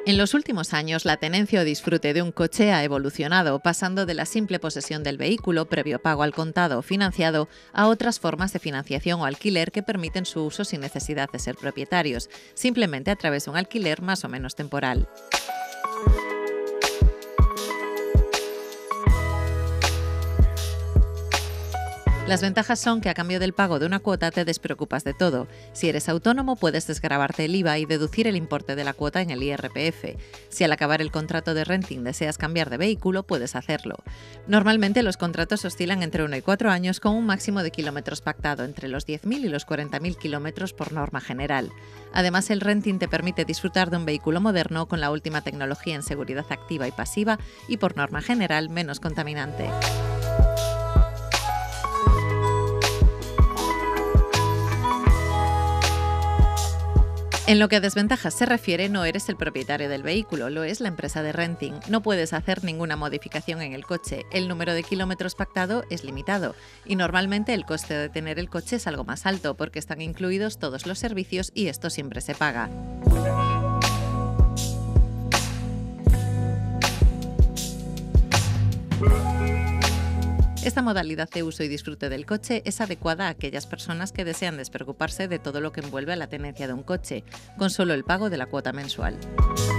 En los últimos años, la tenencia o disfrute de un coche ha evolucionado, pasando de la simple posesión del vehículo, previo pago al contado o financiado, a otras formas de financiación o alquiler que permiten su uso sin necesidad de ser propietarios, simplemente a través de un alquiler más o menos temporal. Las ventajas son que a cambio del pago de una cuota te despreocupas de todo. Si eres autónomo puedes desgravarte el IVA y deducir el importe de la cuota en el IRPF. Si al acabar el contrato de renting deseas cambiar de vehículo, puedes hacerlo. Normalmente los contratos oscilan entre 1 y 4 años con un máximo de kilómetros pactado entre los 10.000 y los 40.000 kilómetros por norma general. Además, el renting te permite disfrutar de un vehículo moderno con la última tecnología en seguridad activa y pasiva y por norma general menos contaminante. En lo que a desventajas se refiere, no eres el propietario del vehículo, lo es la empresa de renting. No puedes hacer ninguna modificación en el coche, el número de kilómetros pactado es limitado y normalmente el coste de tener el coche es algo más alto porque están incluidos todos los servicios y esto siempre se paga. Esta modalidad de uso y disfrute del coche es adecuada a aquellas personas que desean despreocuparse de todo lo que envuelve a la tenencia de un coche, con solo el pago de la cuota mensual.